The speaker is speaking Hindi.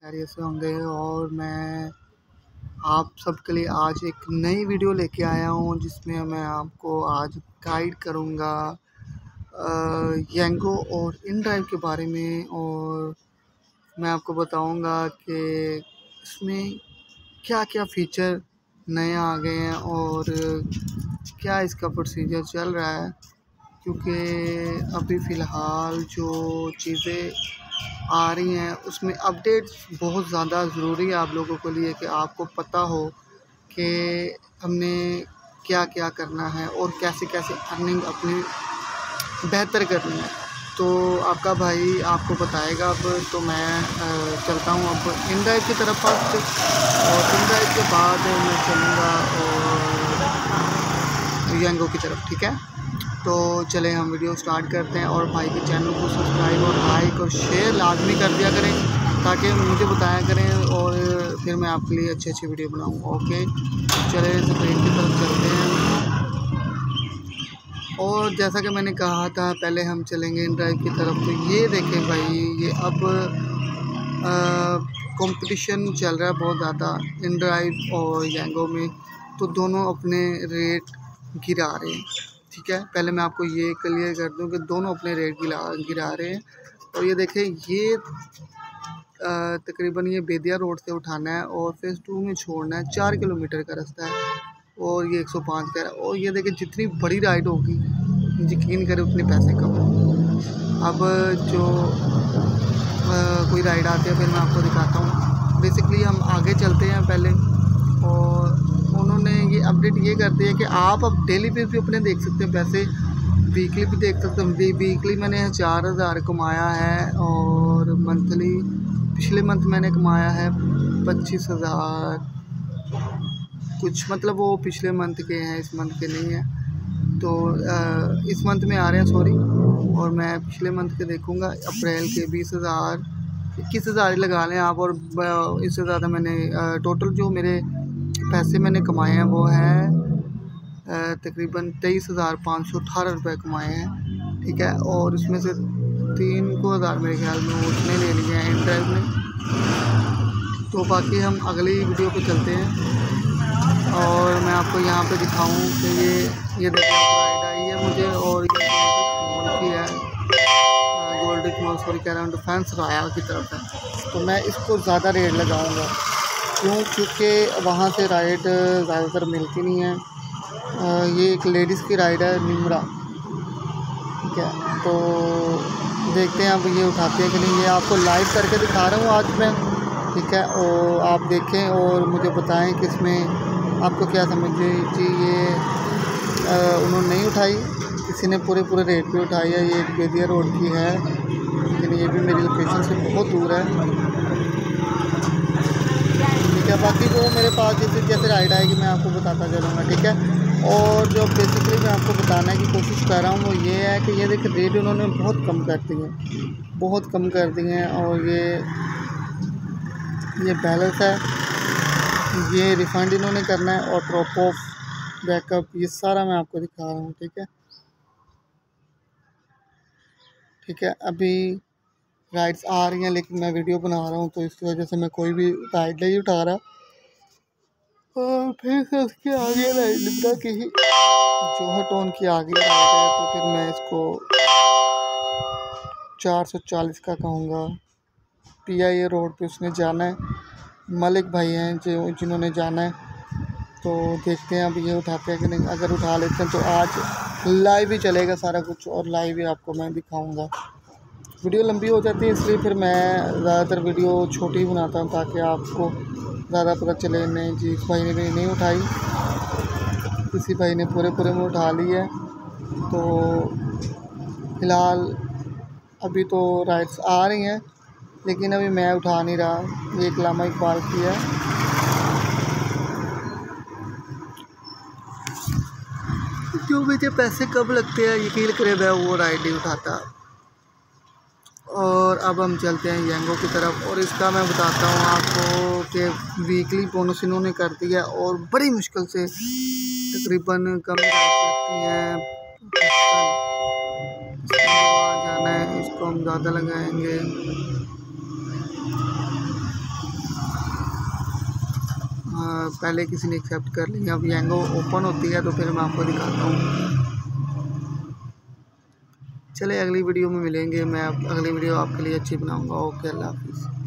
खैरियत से होंगे। और मैं आप सबके लिए आज एक नई वीडियो लेके आया हूँ जिसमें मैं आपको आज गाइड करूँगा यांगो और इनड्राइव के बारे में। और मैं आपको बताऊँगा कि इसमें क्या क्या फ़ीचर नए आ गए हैं और क्या इसका प्रोसीजर चल रहा है, क्योंकि अभी फ़िलहाल जो चीज़ें आ रही हैं उसमें अपडेट्स बहुत ज़्यादा ज़रूरी है आप लोगों के लिए कि आपको पता हो कि हमने क्या क्या करना है और कैसे कैसे अर्निंग अपनी बेहतर करनी है। तो आपका भाई आपको बताएगा। अब तो मैं चलता हूँ अब इनड्राइव की तरफ फर्स्ट, और इनड्राइव के बाद मैं चलूँगा और यांगो की तरफ। ठीक है, तो चले हम वीडियो स्टार्ट करते हैं। और भाई के चैनल को सब्सक्राइब और लाइक और शेयर लाजमी कर दिया करें ताकि मुझे बताया करें और फिर मैं आपके लिए अच्छी अच्छी वीडियो बनाऊँ। ओके, चले स्क्रीन की तरफ चलते हैं। और जैसा कि मैंने कहा था पहले हम चलेंगे इनड्राइव की तरफ। तो ये देखें भाई, ये अब कंपटीशन चल रहा है बहुत ज़्यादा इनड्राइव और यांगो में, तो दोनों अपने रेट गिरा रहे हैं। ठीक है, पहले मैं आपको ये क्लियर कर दूं कि दोनों अपने रेट गिरा रहे हैं। और ये देखें, ये तकरीबन ये बेदिया रोड से उठाना है और फेज़ 2 में छोड़ना है। 4 किलोमीटर का रास्ता है और ये 105 का है। और ये देखें, जितनी बड़ी राइड होगी यकीन करें उतने पैसे कम। अब जो कोई राइड आती है फिर मैं आपको दिखाता हूँ। बेसिकली हम आगे चलते हैं पहले, और उन्होंने ये अपडेट ये कर दिया कि आप अब डेली बेस भी अपने देख सकते हैं पैसे, वीकली भी देख सकते हैं। वीकली मैंने 4000 कमाया है और मंथली पिछले मंथ मैंने कमाया है 25,000 कुछ, मतलब वो पिछले मंथ के हैं, इस मंथ के नहीं हैं। तो इस मंथ में आ रहे हैं सॉरी, और मैं पिछले मंथ के देखूंगा अप्रैल के 20,000 21,000 ही लगा लें आप। और इससे ज़्यादा मैंने टोटल जो मेरे पैसे मैंने कमाए हैं वो है तकरीबन 23,518 रुपये कमाए हैं। ठीक है, और उसमें से 3,000 मेरे ख्याल में उसने ले लिए हैं इनड्राइव ने। तो बाकी हम अगली वीडियो पे चलते हैं और मैं आपको यहाँ पे दिखाऊं कि ये देखो राइड आई है मुझे, और ये मॉल की है, गोल्ड मॉल सॉरी कह रहा हूँ, डिफेंस राया की तरफ है। तो मैं इसको ज़्यादा रेट लगाऊंगा, क्योंकि वहाँ से राइड ज़्यादातर मिलती नहीं है। ये एक लेडीज़ की राइड है निमरा। ठीक है, तो देखते हैं अब ये उठाते हैं कि नहीं। ये आपको लाइव करके दिखा रहा हूँ आज मैं। ठीक है, और आप देखें और मुझे बताएं कि इसमें आपको क्या समझिए। ये उन्होंने नहीं उठाई, किसी ने पूरे रेट पे उठाई है। ये एक बेदिया रोड की है, लेकिन ये भी मेरी लोकेशन से बहुत दूर है। ठीक है, बाकी वो मेरे पास जैसे राइड आएगी मैं आपको बताता चलूँगा। ठीक है, और जो बेसिकली मैं आपको बताने की कोशिश कर रहा हूँ वो ये है कि ये देखिए रेट उन्होंने बहुत कम कर दिए हैं, बहुत कम कर दिए हैं। और ये बैलेंस है, ये रिफ़ंड इन्होंने करना है, और ड्रॉप ऑफ बैकअप ये सारा मैं आपको दिखा रहा हूँ। ठीक है, ठीक है, अभी राइड्स आ रही हैं लेकिन मैं वीडियो बना रहा हूँ तो इसकी वजह से मैं कोई भी राइड नहीं उठा रहा। और फिर से उसके आगे राइड लिब्रा की ही जोहर टोन की आगे राइड है, तो फिर मैं इसको 440 का कहूँगा। PIA रोड पे उसने जाना है, मलिक भाई हैं जिन्होंने जाना है। तो देखते हैं अब ये उठाते हैं कि नहीं। अगर उठा लेते हैं तो आज लाइव ही चलेगा सारा कुछ, और लाइव ही आपको मैं दिखाऊंगा। वीडियो लंबी हो जाती है इसलिए फिर मैं ज़्यादातर वीडियो छोटी बनाता हूँ ताकि आपको ज़्यादा पता चले। नहीं जी, इस भाई ने भी नहीं उठाई, किसी भाई ने पूरे में उठा ली है। तो फ़िलहाल अभी तो राइड्स आ रही हैं लेकिन अभी मैं उठा नहीं रहा। ये अल्लामा इकबाल की है। जो मुझे पैसे कब लगते हैं यकीन करें मैं वो राइड नहीं उठाता। और अब हम चलते हैं यांगो की तरफ, और इसका मैं बताता हूँ आपको कि वीकली बोनस इन्होंने कर दिया और बड़ी मुश्किल से तकरीबन कम लगती हैं। जाना है, इसको हम ज़्यादा लगाएंगे। पहले किसी ने एक्सेप्ट कर लिया। अब येंगो ओपन होती है तो फिर मैं आपको दिखाता हूँ। चले अगली वीडियो में मिलेंगे। मैं अगली वीडियो आपके लिए अच्छी बनाऊँगा। ओके, अल्लाह हाफिज़।